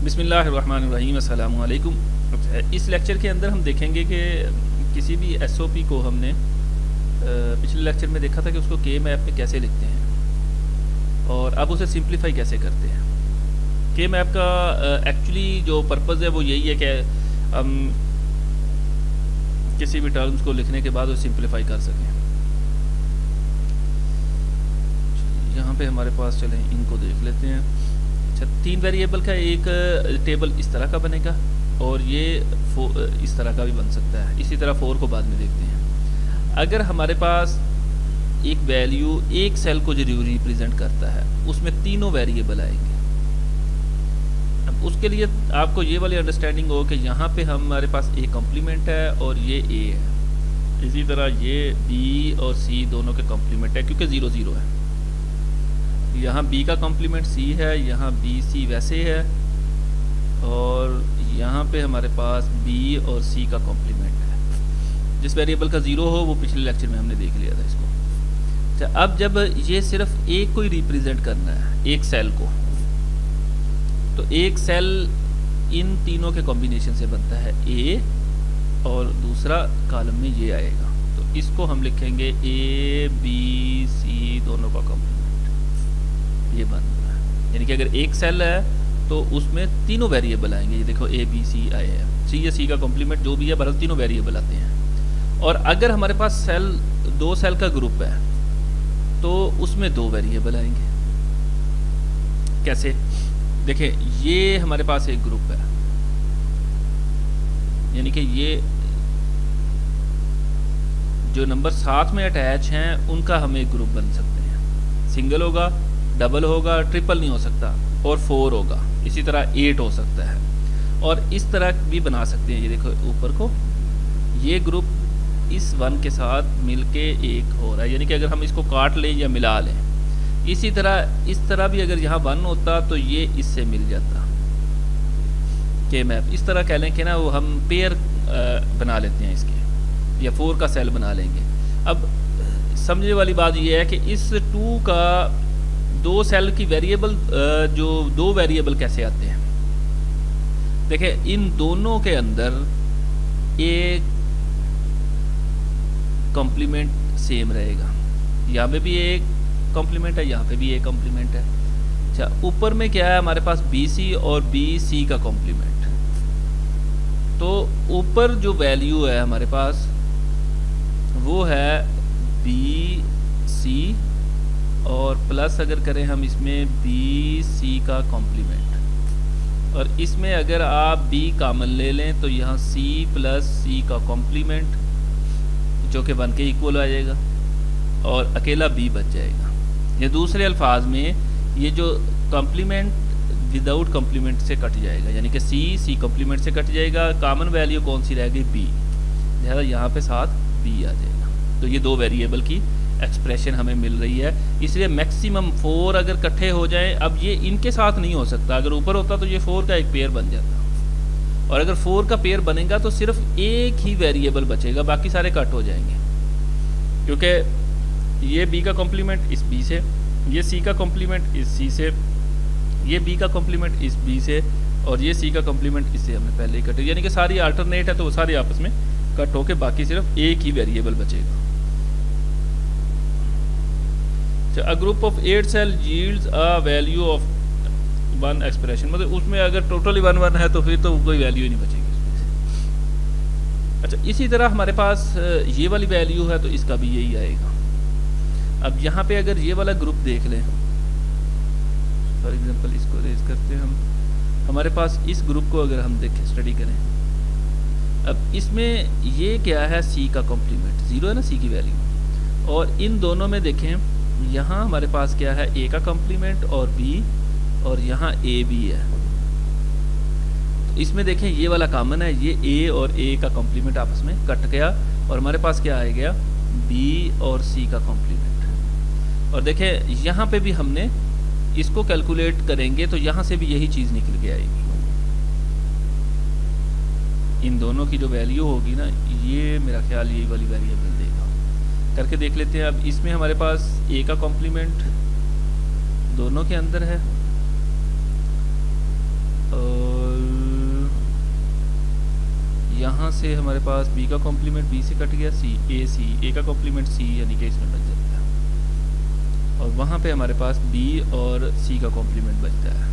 बिस्मिल्लाहिर्रहमानिर्रहीम, अस्सलामु अलैकुम। इस लेक्चर के अंदर हम देखेंगे कि किसी भी एसओपी को हमने पिछले लेक्चर में देखा था कि उसको के मैप में कैसे लिखते हैं और अब उसे सिंप्लीफाई कैसे करते हैं। के मैप का एक्चुअली जो पर्पज़ है वो यही है कि हम किसी भी टर्म्स को लिखने के बाद उसे सिंप्लीफाई कर सकें। यहाँ पे हमारे पास चलें इनको देख लेते हैं। अच्छा, 3 वेरिएबल का एक टेबल इस तरह का बनेगा और ये इस तरह का भी बन सकता है। इसी तरह 4 को बाद में देखते हैं। अगर हमारे पास एक वैल्यू एक सेल को जो रिप्रेजेंट करता है उसमें तीनों वेरिएबल आएंगे। अब उसके लिए आपको ये वाली अंडरस्टैंडिंग हो कि यहाँ पे हमारे पास ए कॉम्प्लीमेंट है और ये ए है। इसी तरह ये बी और सी दोनों के कॉम्प्लीमेंट है क्योंकि 0 0 है। यहाँ b का कॉम्प्लीमेंट c है, यहाँ बी सी वैसे है और यहाँ पे हमारे पास b और c का कॉम्प्लीमेंट है। जिस वेरिएबल का 0 हो वो पिछले लेक्चर में हमने देख लिया था इसको। अच्छा, अब जब ये सिर्फ एक को ही रिप्रेजेंट करना है, एक सेल को, तो एक सेल इन तीनों के कॉम्बिनेशन से बनता है a और दूसरा कॉलम में ये आएगा, तो इसको हम लिखेंगे a b c दोनों का कॉम्प्लीमेंट। ये बन रहा है, यानी कि अगर एक सेल है तो उसमें तीनों वेरिएबल आएंगे। ये देखो ए बी सी आए हैं, सी या सी का कॉम्प्लीमेंट जो भी है, बहरहाल तीनों वेरिएबल आते हैं। और अगर हमारे पास सेल 2 सेल का ग्रुप है तो उसमें 2 वेरिएबल आएंगे। कैसे? देखिए, ये हमारे पास एक ग्रुप है, यानी कि ये जो नंबर साथ में अटैच हैं उनका हम एक ग्रुप बन सकते हैं। सिंगल होगा, डबल होगा, ट्रिपल नहीं हो सकता, और 4 होगा। इसी तरह 8 हो सकता है और इस तरह भी बना सकते हैं। ये देखो ऊपर को ये ग्रुप इस 1 के साथ मिलके एक हो रहा है, यानी कि अगर हम इसको काट लें या मिला लें। इसी तरह इस तरह भी अगर यहाँ 1 होता तो ये इससे मिल जाता। के मैप इस तरह कह लें कि ना वो हम पेयर बना लेते हैं इसके, या 4 का सेल बना लेंगे। अब समझने वाली बात ये है कि इस 2 का 2 सेल की वेरिएबल जो 2 वेरिएबल कैसे आते हैं। देखिए, इन दोनों के अंदर एक कॉम्प्लीमेंट सेम रहेगा। यहाँ पे भी एक कॉम्प्लीमेंट है, यहाँ पे भी एक कॉम्प्लीमेंट है। अच्छा, ऊपर में क्या है हमारे पास बी सी और बी सी का कॉम्प्लीमेंट। तो ऊपर जो वैल्यू है हमारे पास वो है बी सी और प्लस अगर करें हम इसमें बी सी का कॉम्प्लीमेंट, और इसमें अगर आप b कॉमन ले लें तो यहाँ c प्लस सी का कॉम्प्लीमेंट जो कि 1 के इक्वल आ जाएगा और अकेला b बच जाएगा। या दूसरे अल्फाज में ये जो कॉम्प्लीमेंट विदाउट कॉम्प्लीमेंट से कट जाएगा, यानी कि c कॉम्प्लीमेंट से कट जाएगा। कॉमन वैल्यू कौन सी रहेगी? b, लिहाजा यहाँ पे साथ b आ जाएगा। तो ये 2 वेरिएबल की एक्सप्रेशन हमें मिल रही है। इसलिए मैक्सिमम 4 अगर इकट्ठे हो जाएं, अब ये इनके साथ नहीं हो सकता। अगर ऊपर होता तो ये 4 का एक पेयर बन जाता, और अगर 4 का पेयर बनेगा तो सिर्फ एक ही वेरिएबल बचेगा, बाकी सारे कट हो जाएंगे। क्योंकि ये b का कॉम्प्लीमेंट इस b से, ये c का कॉम्प्लीमेंट इस c से, ये b का कॉम्प्लीमेंट इस b से, और ये c का कॉम्प्लीमेंट इससे हमने पहले ही कटे, यानी कि सारी अल्टरनेट है तो वो सारे आपस में कट होके बाकी सिर्फ एक ही वेरिएबल बचेगा। A group of 8 cell yields a value of 1 expression, मतलब उसमें अगर टोटली 1 1 है तो फिर तो कोई वैल्यू ही नहीं बचेगी उसमें से। अच्छा, इसी तरह हमारे पास ये वाली वैल्यू है तो इसका भी यही आएगा। अब यहाँ पे अगर ये वाला ग्रुप देख लें, फॉर एग्जांपल इसको रेज करते हैं हम, हमारे पास इस ग्रुप को अगर हम देखें, स्टडी करें, अब इसमें ये क्या है? c का कॉम्प्लीमेंट 0 है ना, c की वैल्यू। और इन दोनों में देखें, यहाँ हमारे पास क्या है? a का कॉम्प्लीमेंट और b, और यहाँ a भी है। तो इसमें देखें ये वाला कॉमन है, ये a और a का कॉम्प्लीमेंट आपस में कट गया और हमारे पास क्या आ गया? b और c का कॉम्प्लीमेंट। और देखें यहाँ पे भी हमने इसको कैलकुलेट करेंगे तो यहाँ से भी यही चीज़ निकल के आएगी। इन दोनों की जो वैल्यू होगी ना, ये मेरा ख्याल यही वाली वेरिएबल देगा। करके देख लेते हैं। अब इसमें हमारे पास a का कॉम्प्लीमेंट दोनों के अंदर है और यहाँ से हमारे पास b का कॉम्प्लीमेंट b से कट गया, a का कॉम्प्लीमेंट c, यानी कि इसमें बच जाता है। और वहाँ पे हमारे पास b और c का कॉम्प्लीमेंट बचता है।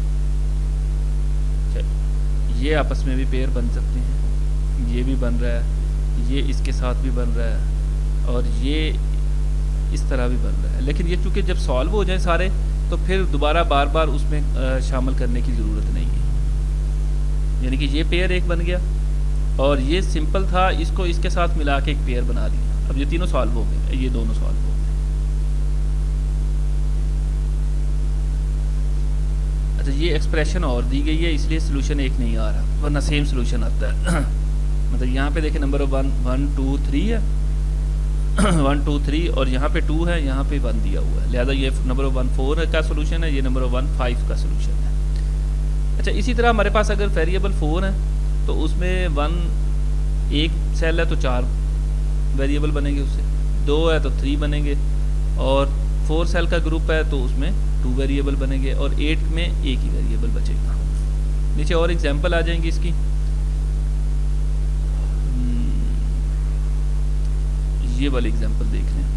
ये आपस में भी पेयर बन सकते हैं, ये भी बन रहा है, ये इसके साथ भी बन रहा है, और ये इस तरह भी बन रहा है। लेकिन ये चूँकि जब सॉल्व हो जाए सारे, तो फिर दोबारा बार बार उसमें शामिल करने की ज़रूरत नहीं है। यानी कि ये पेयर एक बन गया, और ये सिंपल था, इसको इसके साथ मिला के एक पेयर बना लिया। अब ये तीनों सॉल्व हो गए, ये दोनों सॉल्व हो गए। अच्छा, ये एक्सप्रेशन और दी गई है, इसलिए सोल्यूशन एक नहीं आ रहा, वरना सेम सोल्यूशन आता है। मतलब यहाँ पे देखें नंबर 1 2 3 है 1 2 3, और यहाँ पे 2 है, यहाँ पे 1 दिया हुआ है, लिहाजा ये नंबर 1 4 का सोल्यूशन है, ये नंबर 1 5 का सोल्यूशन है। अच्छा, इसी तरह हमारे पास अगर वेरिएबल 4 है तो उसमें 1 एक सेल है तो 4 वेरिएबल बनेंगे, उससे 2 है तो 3 बनेंगे, और 4 सेल का ग्रुप है तो उसमें 2 वेरिएबल बनेंगे, और 8 में एक ही वेरिएबल बचेगा। नीचे और एग्जांपल आ जाएंगी इसकी। ये वाली एग्जांपल देख लें।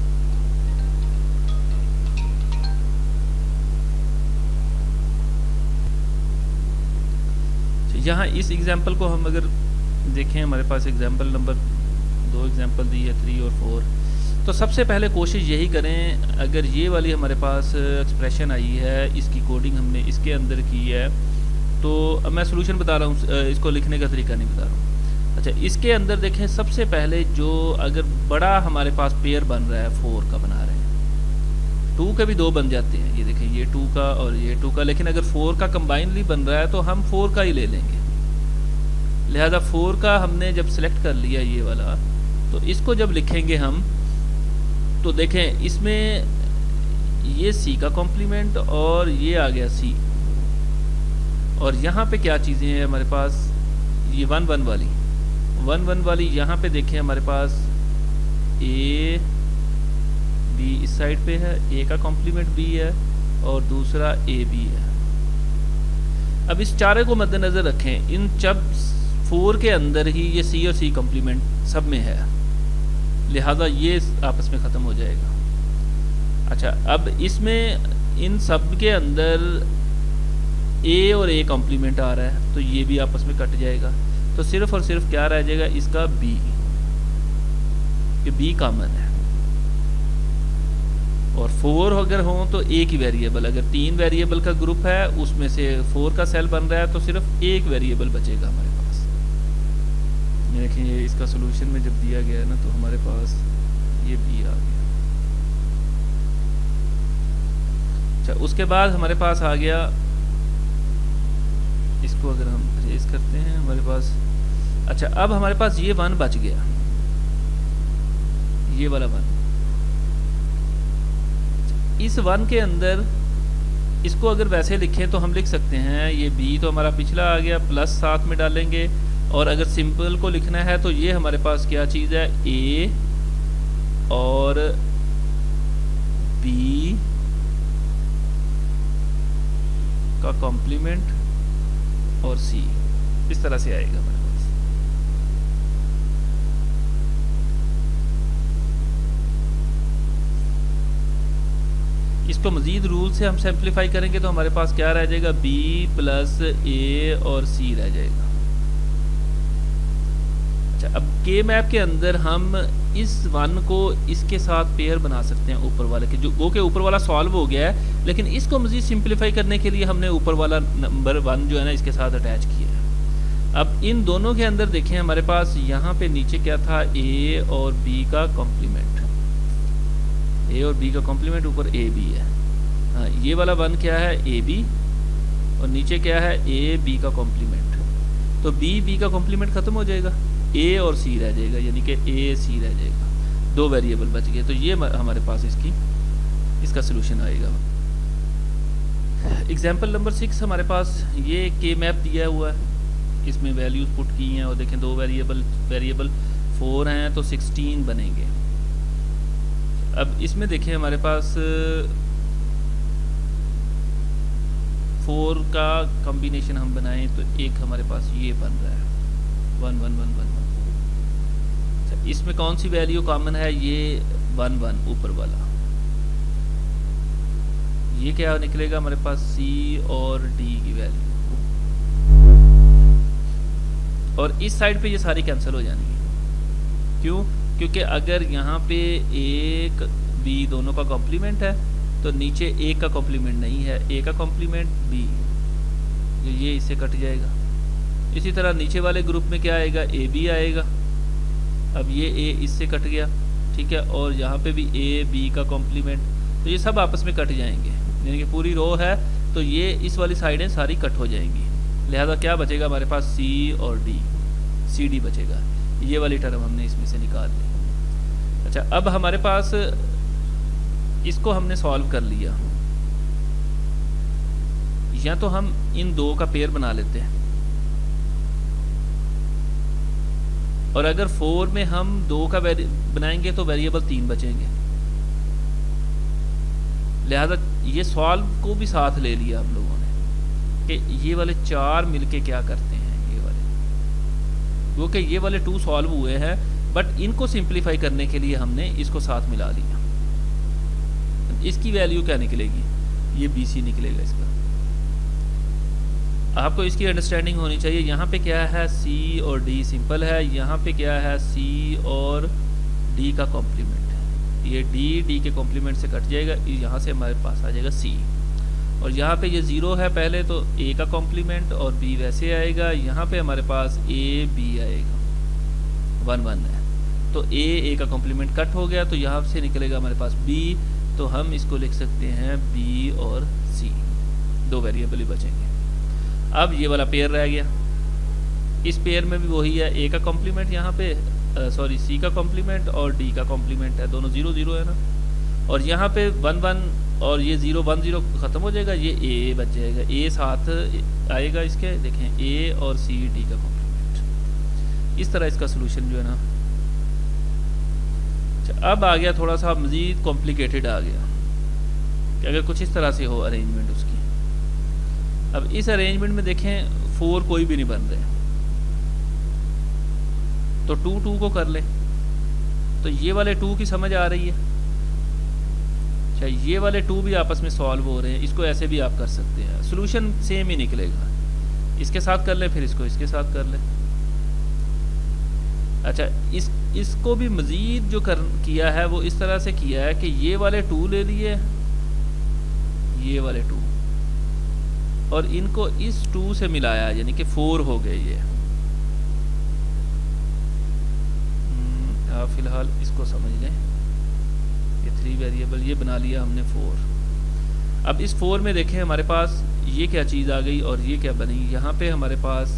यहाँ इस एग्जांपल को हम अगर देखें, हमारे पास एग्जांपल नंबर 2 एग्जांपल दी है 3 और 4। तो सबसे पहले कोशिश यही करें, अगर ये वाली हमारे पास एक्सप्रेशन आई है, इसकी कोडिंग हमने इसके अंदर की है, तो अब मैं सोल्यूशन बता रहा हूँ, इसको लिखने का तरीका नहीं बता रहा हूँ। अच्छा, इसके अंदर देखें, सबसे पहले जो अगर बड़ा हमारे पास पेयर बन रहा है 4 का बना रहे हैं, 2 के भी 2 बन जाते हैं, ये देखें, ये 2 का और ये 2 का, लेकिन अगर 4 का कंबाइनली बन रहा है तो हम 4 का ही ले लेंगे। लिहाजा 4 का हमने जब सिलेक्ट कर लिया ये वाला, तो इसको जब लिखेंगे हम, तो देखें इसमें ये C का कॉम्प्लीमेंट और ये आ गया C, और यहाँ पे क्या चीज़ें हैं हमारे पास, ये 1 1 वाली यहाँ पे देखें हमारे पास A B इस साइड पे है, A का कॉम्प्लीमेंट B है और दूसरा A B है। अब इस चारे को मद्देनज़र रखें, इन जब 4 के अंदर ही ये C और C कॉम्प्लीमेंट सब में है, लिहाजा ये आपस में ख़त्म हो जाएगा। अच्छा, अब इसमें इन सब के अंदर A और A कॉम्प्लीमेंट आ रहा है, तो ये भी आपस में कट जाएगा, तो सिर्फ और सिर्फ क्या रह जाएगा, इसका B, कि B कॉमन है। और 4 अगर हो तो एक ही वेरिएबल, अगर 3 वेरिएबल का ग्रुप है उसमें से 4 का सेल बन रहा है तो सिर्फ एक वेरिएबल बचेगा हमारे पास। देखिए इसका सोल्यूशन में जब दिया गया है ना, तो हमारे पास ये B आ गया। अच्छा, उसके बाद हमारे पास आ गया, इसको अगर हम रेज करते हैं हमारे पास, अच्छा अब हमारे पास ये 1 बच गया, ये वाला 1। इस 1 के अंदर इसको अगर वैसे लिखें तो हम लिख सकते हैं, ये B तो हमारा पिछला आ गया, प्लस साथ में डालेंगे, और अगर सिंपल को लिखना है तो ये हमारे पास क्या चीज़ है, A और B का कॉम्प्लीमेंट और C, इस तरह से आएगा हमारे पास। इसको मजीद रूल से हम सिंप्लीफाई करेंगे तो हमारे पास क्या रह जाएगा, B प्लस A और C रह जाएगा। अच्छा, अब के मैप के अंदर हम इस 1 को इसके साथ पेयर बना सकते हैं ऊपर वाले के, जो गो के ऊपर वाला सॉल्व हो गया है, लेकिन इसको मजीद सिंप्लीफाई करने के लिए हमने ऊपर वाला नंबर 1 जो है ना इसके साथ अटैच किया है। अब इन दोनों के अंदर देखें हमारे पास यहाँ पे नीचे क्या था, A और B का कॉम्प्लीमेंट, A और B का कॉम्प्लीमेंट, ऊपर A B है। हाँ, ये वाला 1 क्या है, A B, और नीचे क्या है, A B का कॉम्प्लीमेंट, तो B B का कॉम्प्लीमेंट ख़त्म हो जाएगा, A और C रह जाएगा, यानी कि A C रह जाएगा, 2 वेरिएबल बच गए। तो ये हमारे पास इसका सोल्यूशन आएगा। एग्जाम्पल नंबर 6 हमारे पास ये के मैप दिया हुआ है, इसमें वैल्यूज पुट की हैं, और देखें 2 वेरिएबल 4 हैं तो 16 बनेंगे। अब इसमें देखें हमारे पास 4 का कॉम्बिनेशन हम बनाएं तो एक हमारे पास ये बन रहा है, 1 1 1 1 1। अच्छा, इसमें कौन सी वैल्यू कॉमन है? ये 1 1 ऊपर वाला। ये क्या निकलेगा हमारे पास? सी और डी की वैल्यू, और इस साइड पे ये सारी कैंसिल हो जानी है। क्यों? क्योंकि अगर यहाँ पे एक बी दोनों का कॉम्प्लीमेंट है तो नीचे ए का कॉम्प्लीमेंट नहीं है, ए का कॉम्प्लीमेंट बी, ये इससे कट जाएगा। इसी तरह नीचे वाले ग्रुप में क्या आएगा? ए बी आएगा। अब ये ए इससे कट गया, ठीक है, और यहाँ पे भी ए बी का कॉम्प्लीमेंट, तो ये सब आपस में कट जाएंगे, यानी कि पूरी रो है तो ये इस वाली साइडें सारी कट हो जाएंगी। लिहाजा क्या बचेगा हमारे पास? सी और डी, सी डी बचेगा। ये वाली टर्म हमने इसमें से निकाल ली। अच्छा, अब हमारे पास इसको हमने सॉल्व कर लिया, या तो हम इन दो का पेयर बना लेते हैं, और अगर 4 में हम 2 का बनाएंगे तो वेरिएबल 3 बचेंगे। लिहाजा ये सॉल्व को भी साथ ले लिया हम लोगों ने कि ये वाले 4 मिलके क्या करते हैं, ये वाले, क्योंकि ये वाले 2 सॉल्व हुए हैं, बट इनको सिंप्लीफाई करने के लिए हमने इसको साथ मिला लिया। इसकी वैल्यू क्या निकलेगी? ये BC निकलेगा इसका। आपको इसकी अंडरस्टैंडिंग होनी चाहिए। यहाँ पे क्या है? C और D सिंपल है, यहाँ पे क्या है? C और D का कॉम्प्लीमेंट है। ये D के कॉम्प्लीमेंट से कट जाएगा, यहाँ से हमारे पास आ जाएगा C, और यहाँ पे ये 0 है पहले, तो A का कॉम्प्लीमेंट और B वैसे आएगा। यहाँ पे हमारे पास A B आएगा, 1 1 है, तो A का कॉम्प्लीमेंट कट हो गया, तो यहाँ से निकलेगा हमारे पास B, तो हम इसको लिख सकते हैं B और C, 2 वेरिएबल ही बचेंगे। अब ये वाला पेयर रह गया, इस पेयर में भी वही है, A का कॉम्प्लीमेंट यहाँ पे सॉरी C का कॉम्प्लीमेंट और D का कॉम्प्लीमेंट है, दोनों 0 0 है ना, और यहाँ पे 1 1 और ये 0 1 0 ख़त्म हो जाएगा, ये A बच जाएगा, A साथ आएगा इसके, देखें A और C D का कॉम्प्लीमेंट। इस तरह इसका सोल्यूशन जो है ना। अच्छा, अब आ गया थोड़ा सा मज़ीद कॉम्प्लिकेटेड आ गया कि अगर कुछ इस तरह से हो अरेंजमेंट उसकी। अब इस अरेंजमेंट में देखें 4 कोई भी नहीं बन रहे, तो 2 2 को कर लें, तो ये वाले 2 की समझ आ रही है। अच्छा, ये वाले 2 भी आपस में सॉल्व हो रहे हैं, इसको ऐसे भी आप कर सकते हैं, सोल्यूशन सेम ही निकलेगा। इसके साथ कर लें, फिर इसको इसके साथ कर लें। अच्छा, इसको भी मज़ीद जो किया है वो इस तरह से किया है कि ये वाले 2 ले लिए, ये वाले 2, और इनको इस 2 से मिलाया, यानी कि 4 हो गए ये। आप फिलहाल इसको समझ लें, ये 3 वेरिएबल ये बना लिया हमने 4। अब इस 4 में देखें हमारे पास ये क्या चीज़ आ गई और ये क्या बनी। यहाँ पे हमारे पास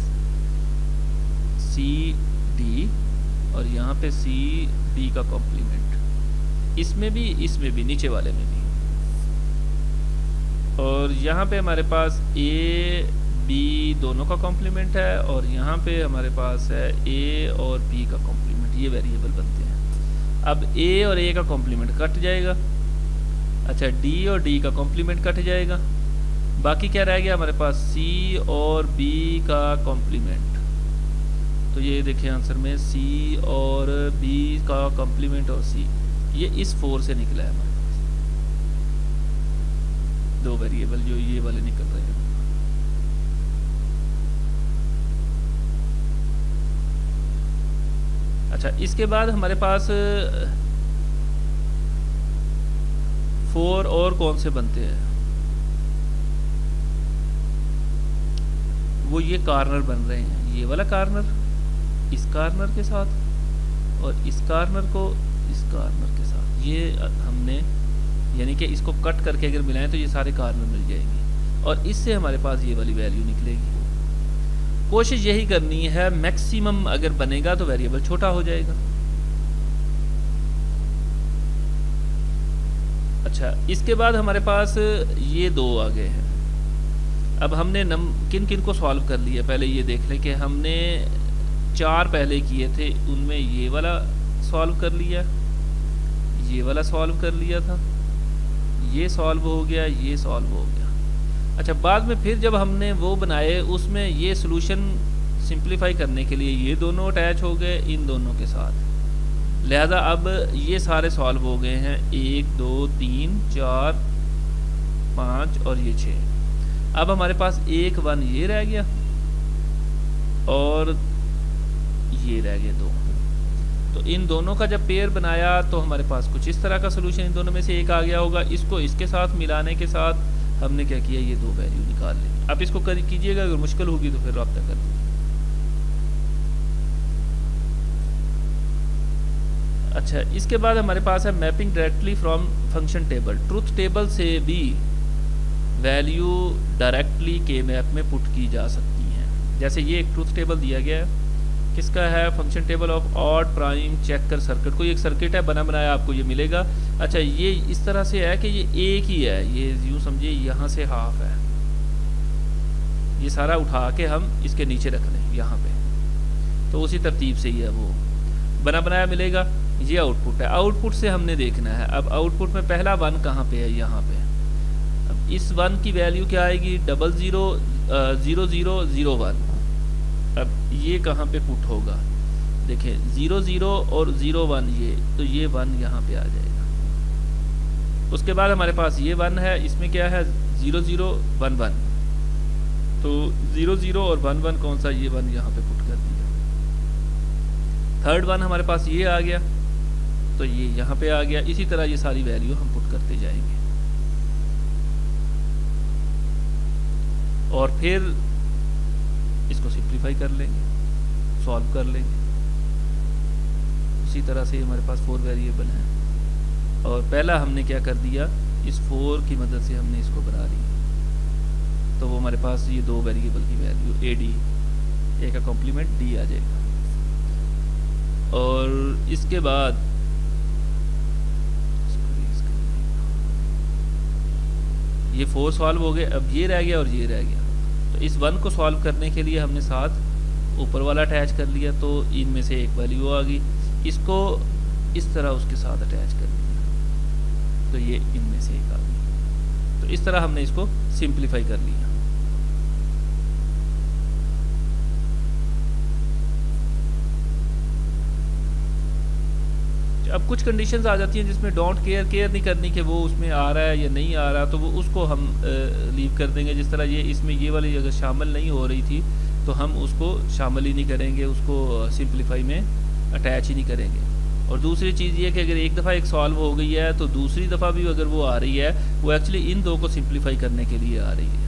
C D और यहाँ पे C D का कॉम्प्लीमेंट, इसमें भी नीचे वाले में भी, और यहाँ पे हमारे पास A B दोनों का कॉम्प्लीमेंट है, और यहाँ पे हमारे पास है A और B का कॉम्प्लीमेंट। ये वेरिएबल बनते हैं। अब A और A का कॉम्प्लीमेंट कट जाएगा। अच्छा, D और D का कॉम्प्लीमेंट कट जाएगा, बाकी क्या रह गया हमारे पास? C और B का कॉम्प्लीमेंट। तो ये देखिए आंसर में C और B का कॉम्प्लीमेंट और C, ये इस 4 से निकला है हमारे पास, 2 वेरिएबल जो ये वाले निकल रहे हैं। अच्छा, इसके बाद हमारे पास 4 और कौन से बनते हैं? वो ये कॉर्नर बन रहे हैं, ये वाला कॉर्नर इस कॉर्नर के साथ और इस कॉर्नर को इस कॉर्नर के साथ, ये हमने यानी कि इसको कट करके अगर मिलाएं तो ये सारे कॉर्नर मिल जाएंगे, और इससे हमारे पास ये वाली वैल्यू निकलेगी। कोशिश यही करनी है, मैक्सिमम अगर बनेगा तो वेरिएबल छोटा हो जाएगा। अच्छा, इसके बाद हमारे पास ये 2 आ गए हैं। अब हमने किन किन को सॉल्व कर लिया, पहले ये देख लें कि हमने 4 पहले किए थे, उनमें ये वाला सॉल्व कर लिया, ये वाला सॉल्व कर लिया था, ये सॉल्व हो गया, ये सॉल्व हो गया। अच्छा, बाद में फिर जब हमने वो बनाए उसमें ये सोल्यूशन सिंप्लीफाई करने के लिए ये दोनों अटैच हो गए इन दोनों के साथ। लिहाजा अब ये सारे सॉल्व हो गए हैं, 1 2 3 4 5 और ये 6। अब हमारे पास 1 1 ये रह गया और ये रह गए 2। तो इन दोनों का जब पेयर बनाया तो हमारे पास कुछ इस तरह का सोल्यूशन इन दोनों में से एक आ गया होगा। इसको इसके साथ मिलाने के साथ हमने क्या किया, ये 2 वैल्यू निकाल ली। अब इसको कीजिएगा, अगर मुश्किल होगी तो फिर रब्ता कर दीजिए। अच्छा, इसके बाद हमारे पास है mapping directly from function table. Truth table से भी वैल्यू डायरेक्टली के मैप में पुट की जा सकती हैं। जैसे ये एक ट्रुथ टेबल दिया गया है, किसका है, function table of odd prime checker circuit. कोई एक सर्किट है बना बनाया, आपको ये मिलेगा। अच्छा, ये इस तरह से है कि ये एक ही है, ये यूँ समझिए यहाँ से हाफ है, ये सारा उठा के हम इसके नीचे रख लें यहाँ पे, तो उसी तरतीब से ही है वो बना बनाया मिलेगा। ये आउटपुट है, आउटपुट से हमने देखना है। अब आउटपुट में पहला 1 कहाँ पे है, यहाँ पे। अब इस 1 की वैल्यू क्या आएगी, 00 0001। अब ये कहाँ पे पुट होगा, देखिए 00 और 01 ये, तो ये 1 यहाँ पे आ जाएगा। उसके बाद हमारे पास ये 1 है, इसमें क्या है 0011, तो 00 और 11 कौन सा, ये 1 यहाँ पे पुट कर दिया। थर्ड 1 हमारे पास ये आ गया, तो ये यहाँ पे आ गया। इसी तरह ये सारी वैल्यू हम पुट करते जाएंगे और फिर इसको सिंप्लीफाई कर लेंगे, सॉल्व कर लेंगे। उसी तरह से हमारे पास 4 वेरिएबल हैं और पहला हमने क्या कर दिया, इस 4 की मदद से हमने इसको बना लिया, तो वो हमारे पास ये 2 वेरिएबल की वैल्यू AD, A का कॉम्प्लीमेंट D आ जाएगा। और इसके बाद ये 4 सॉल्व हो गए, अब ये रह गया और ये रह गया। तो इस 1 को सॉल्व करने के लिए हमने साथ ऊपर वाला अटैच कर लिया, तो इनमें से एक वैल्यू आ गई। इसको इस तरह उसके साथ अटैच कर लिया, तो ये इनमें से एक आ गई। तो इस तरह हमने इसको सिंप्लीफाई कर लिया। अब कुछ कंडीशंस आ जाती हैं जिसमें डोंट केयर नहीं करनी कि वो उसमें आ रहा है या नहीं आ रहा, तो वो उसको हम लीव कर देंगे। जिस तरह ये इसमें ये वाली अगर शामिल नहीं हो रही थी तो हम उसको शामिल ही नहीं करेंगे, उसको सिंप्लीफाई में अटैच ही नहीं करेंगे। और दूसरी चीज़ ये कि अगर एक दफ़ा एक सॉल्व हो गई है तो दूसरी दफ़ा भी अगर वो आ रही है, वो एक्चुअली इन 2 को सिंप्लीफाई करने के लिए आ रही है।